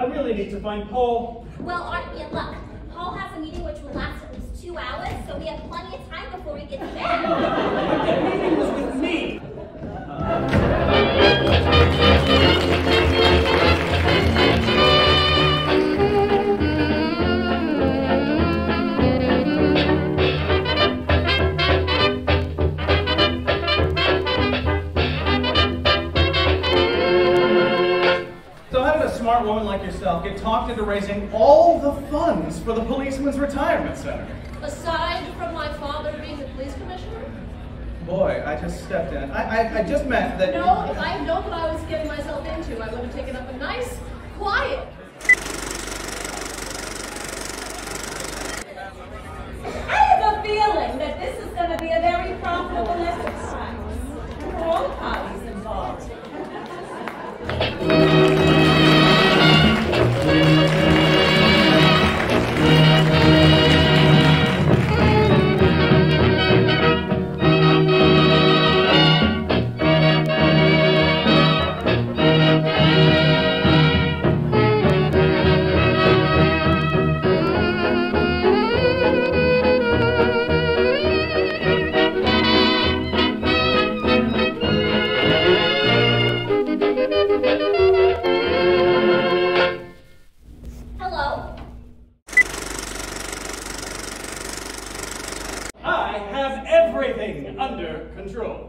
I really need to find Paul. Well, aren't we in luck? Paul has a meeting which will last at least 2 hours, so we have plenty of time before he gets back. The meeting was with me. Smart woman like yourself get talked into raising all the funds for the policeman's retirement center. Aside from my father being the police commissioner? Boy, I just stepped in. I just meant that... No, if I had known what I was getting myself into, I would have taken up a nice, quiet... I have a feeling that this is going to be a very profitable exercise for all parties involved. Under control.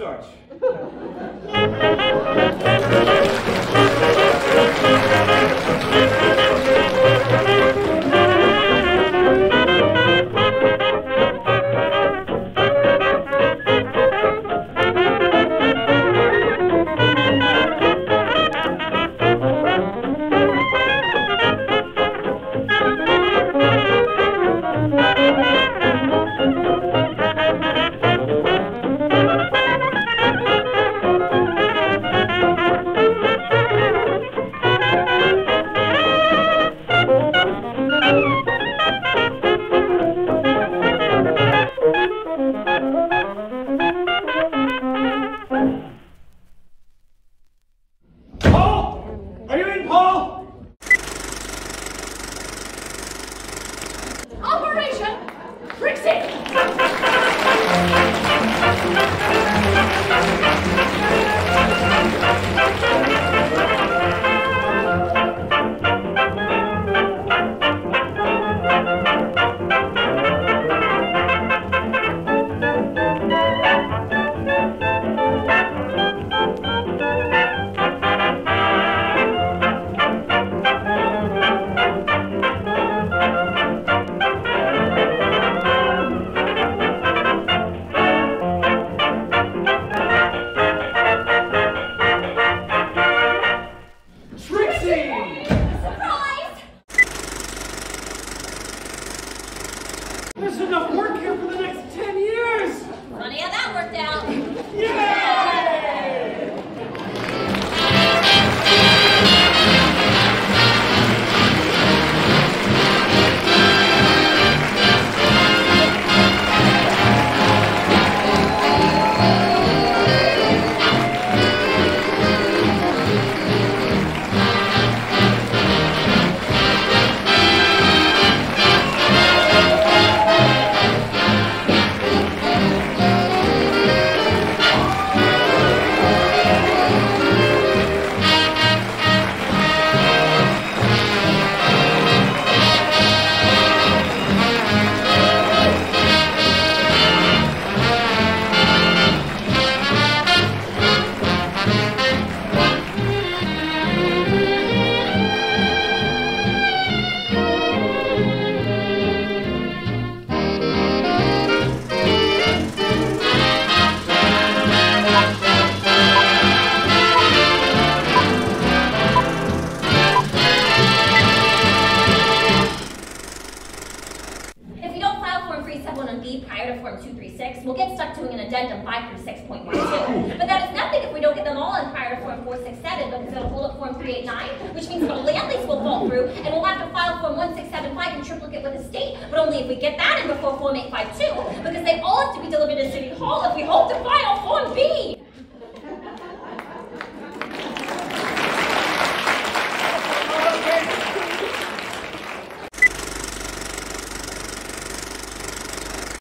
search. Which means the land lease will fall through, and we'll have to file Form 1675 in triplicate with the state, but only if we get that in before Form 852, because they all have to be delivered to City Hall if we hope to file Form B.